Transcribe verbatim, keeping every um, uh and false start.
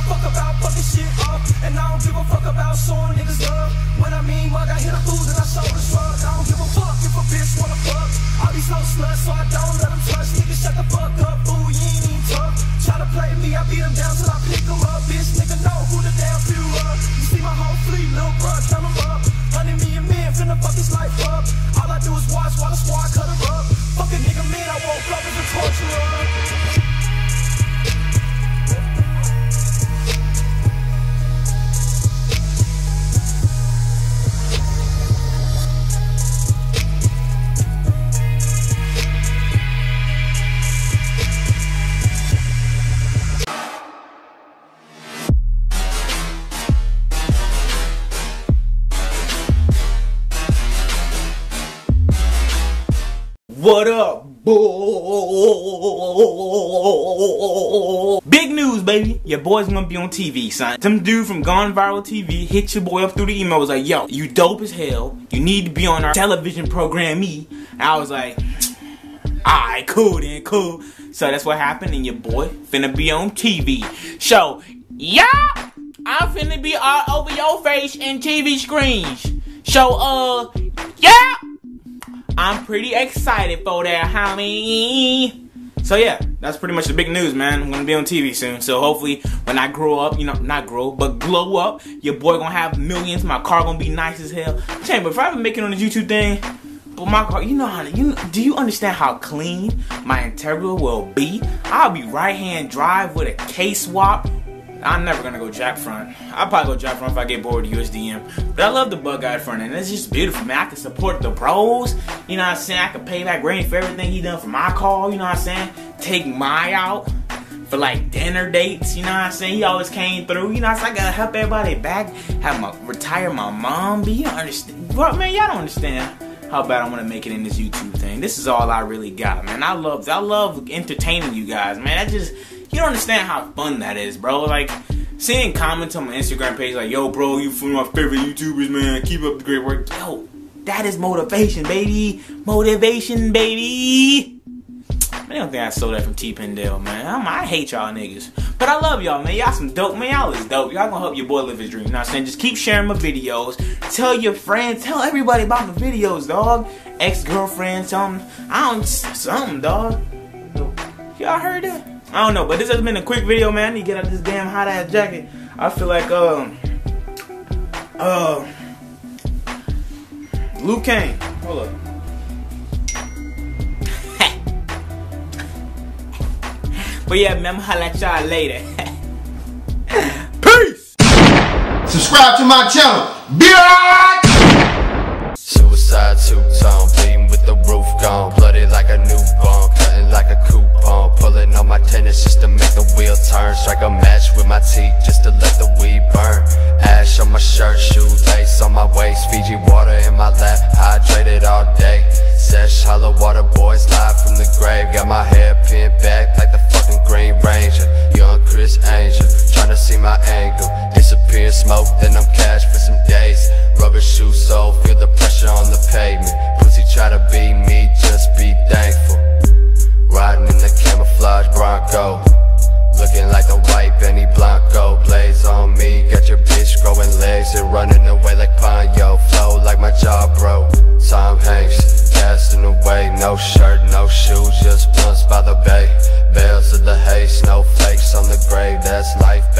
a fuck about fucking shit up, and I don't give a fuck about showing niggas love. When I mean mug, I hit a food and I show the shrug. I don't give a fuck if a bitch wanna fuck. I be so slut, so I don't let them touch. Niggas shut the fuck up, fool, you ain't even tough. Try to play me, I beat them down till I pick them up. Bitch, nigga know who the damn few up. You see my whole fleet, little bruh, count them up. Hundred million men finna fuck his life up. All I do is watch while the squad cut her up. Fuck a nigga, man, I woke up as a torturer. What up, boy? Big news, baby. Your boy's gonna be on T V, son. Some dude from Gone Viral T V hit your boy up through the email. Was like, yo, you dope as hell. You need to be on our television program, me. And I was like, alright, cool then, cool. So that's what happened, and your boy finna be on T V. So, yeah, I'm finna be all over your face in T V screens. So, uh, yeah. I'm pretty excited for that, homie. So yeah, that's pretty much the big news, man. I'm gonna be on T V soon. So hopefully when I grow up, you know, not grow, but glow up, your boy gonna have millions. My car gonna be nice as hell. I'm telling you, but if I ever make it on the YouTube thing, but my car, you know how, you do you understand how clean my interior will be? I'll be right hand drive with a K swap. I'm never gonna go jack front. I'll probably go jack front if I get bored of U S D M. But I love the bug guy front end. It's just beautiful, man. I can support the pros. You know what I'm saying? I can pay back Rainy for everything he done for my car. You know what I'm saying? Take my out for like dinner dates. You know what I'm saying? He always came through. You know what I'm saying? I gotta help everybody back. Have my retire my mom. But you don't understand. Bro, man, y'all don't understand how bad I want to make it in this YouTube thing. This is all I really got, man. I love, I love entertaining you guys, man. I just. You don't understand how fun that is, bro. Like, seeing comments on my Instagram page like, yo, bro, you one of my favorite YouTubers, man. Keep up the great work. Yo, that is motivation, baby. Motivation, baby. Man, I don't think I stole that from T Pendale, man. I'm, I hate y'all niggas. But I love y'all, man. Y'all some dope, man. Y'all is dope. Y'all gonna help your boy live his dream. You know what I'm saying? Just keep sharing my videos. Tell your friends. Tell everybody about my videos, dog. Ex-girlfriend, something. I don't, something, dog. Y'all heard that? I don't know, but this has been a quick video, man. I need to get out of this damn hot ass jacket. I feel like, um, uh, Luke Kane. Hold up. But yeah, man, I'm gonna holla at y'all later. Peace! Subscribe to my channel, bitch! Suicide two-tone, bleeding with the roof gone. Blooded like a newborn, cutting like a coupon. Pulling on my tennis just to make the wheel turn. Strike a match with my teeth just to let the weed burn. Ash on my shirt, shoe lace on my waist. Fiji water in my lap, hydrated all day. Sesh, hollow water boys live from the grave. Got my hair pinned back like the fucking Green Ranger. Young Chris Angel, trying to see my angle. Disappear smoke, then I'm cash for some days. Rubber shoe sole, feel the pressure on the pavement. Pussy try to be me, just be thankful. Riding in the camouflage Bronco, looking like the white Benny Blanco. Blaze on me, got your bitch growing legs and running away like Ponyo. Flow like my jaw, bro. Tom Hanks, casting away. No shirt, no shoes, just blunts by the bay. Bales of the hay, snowflakes on the grave. That's life.